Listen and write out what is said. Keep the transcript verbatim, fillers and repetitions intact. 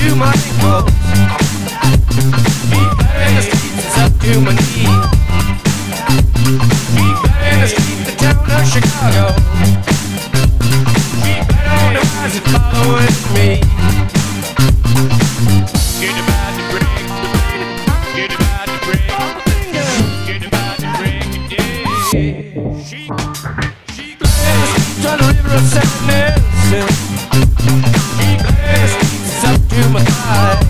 to my ankles. Feet better in the streets, it's up to my knees. Feet better in the streets, the town of Chicago. Feet better on the rise and following me. Get about to break, get about to break, get about to break it, yeah. She, she glares on the river of sadness. She glares, it's up to my thighs.